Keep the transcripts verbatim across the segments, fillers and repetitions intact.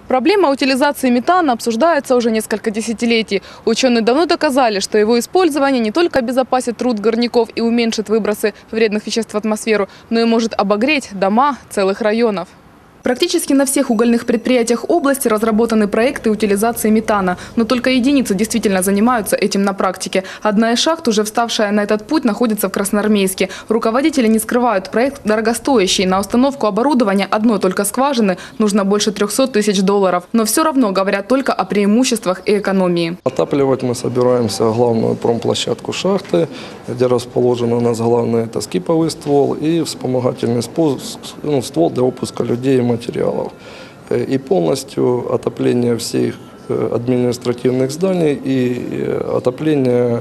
Проблема утилизации метана обсуждается уже несколько десятилетий. Ученые давно доказали, что его использование не только обезопасит труд горняков и уменьшит выбросы вредных веществ в атмосферу, но и может обогреть дома целых районов. Практически на всех угольных предприятиях области разработаны проекты утилизации метана. Но только единицы действительно занимаются этим на практике. Одна из шахт, уже вставшая на этот путь, находится в Красноармейске. Руководители не скрывают, проект дорогостоящий. На установку оборудования одной только скважины нужно больше трёхсот тысяч долларов. Но все равно говорят только о преимуществах и экономии. Отапливать мы собираемся главную промплощадку шахты, где расположен у нас главный это скиповый ствол и вспомогательный ну, ствол для опуска людей и материалов. И полностью отопление всех административных зданий и отопление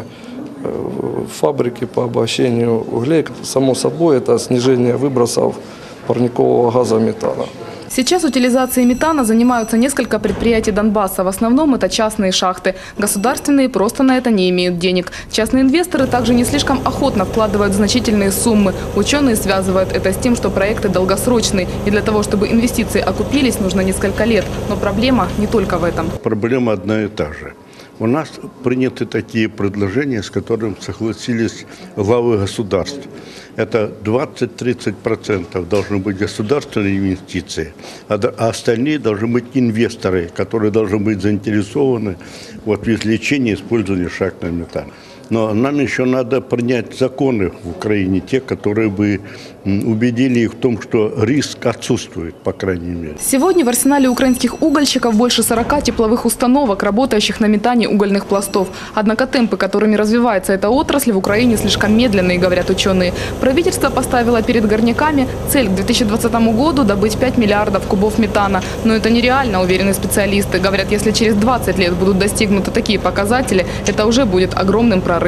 фабрики по обогащению углей. Само собой, это снижение выбросов парникового газа метана. Сейчас утилизацией метана занимаются несколько предприятий Донбасса. В основном это частные шахты. Государственные просто на это не имеют денег. Частные инвесторы также не слишком охотно вкладывают значительные суммы. Ученые связывают это с тем, что проекты долгосрочные. И для того, чтобы инвестиции окупились, нужно несколько лет. Но проблема не только в этом. Проблема одна и та же. У нас приняты такие предложения, с которыми согласились главы государств. Это двадцать-тридцать процентов должны быть государственные инвестиции, а остальные должны быть инвесторы, которые должны быть заинтересованы вот, в извлечении и использовании шахтного метана. Но нам еще надо принять законы в Украине, те, которые бы убедили их в том, что риск отсутствует, по крайней мере. Сегодня в арсенале украинских угольщиков больше сорока тепловых установок, работающих на метане угольных пластов. Однако темпы, которыми развивается эта отрасль, в Украине слишком медленные, говорят ученые. Правительство поставило перед горняками цель к две тысячи двадцатому году добыть пять миллиардов кубов метана. Но это нереально, уверены специалисты. Говорят, если через двадцать лет будут достигнуты такие показатели, это уже будет огромным прорывом.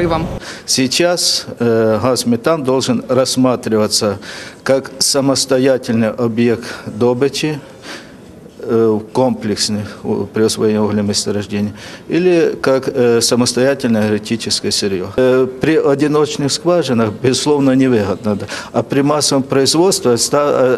Сейчас э, газ-метан должен рассматриваться как самостоятельный объект добычи, э, комплексный при освоении угольных месторождений, или как э, самостоятельное энергетическое сырье. Э, при одиночных скважинах, безусловно, невыгодно, а при массовом производстве э,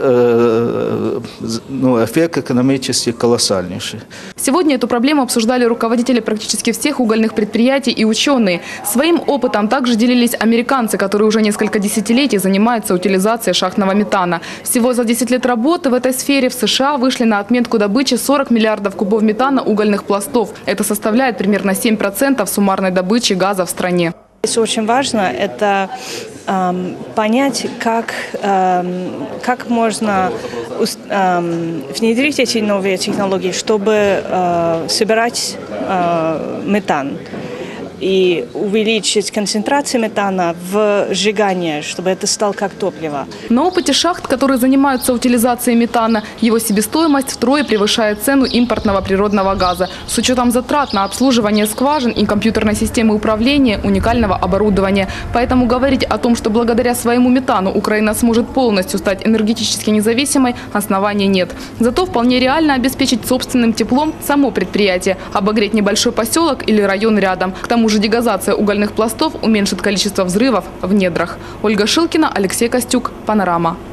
э, ну, эффект экономически колоссальнейший. Сегодня эту проблему обсуждали руководители практически всех угольных предприятий и ученые. Своим опытом также делились американцы, которые уже несколько десятилетий занимаются утилизацией шахтного метана. Всего за десять лет работы в этой сфере в США вышли на отметку добычи сорок миллиардов кубов метана угольных пластов. Это составляет примерно семь процентов суммарной добычи газа в стране. Здесь очень важно это э, понять, как, э, как можно э, внедрить эти новые технологии, чтобы э, собирать э, метан и увеличить концентрацию метана в сжигании, чтобы это стало как топливо. На опыте шахт, которые занимаются утилизацией метана, его себестоимость втрое превышает цену импортного природного газа. С учетом затрат на обслуживание скважин и компьютерной системы управления, уникального оборудования. Поэтому говорить о том, что благодаря своему метану Украина сможет полностью стать энергетически независимой, оснований нет. Зато вполне реально обеспечить собственным теплом само предприятие, обогреть небольшой поселок или район рядом. К тому же дегазация угольных пластов уменьшит количество взрывов в недрах. Ольга Шилкина, Алексей Костюк, Панорама.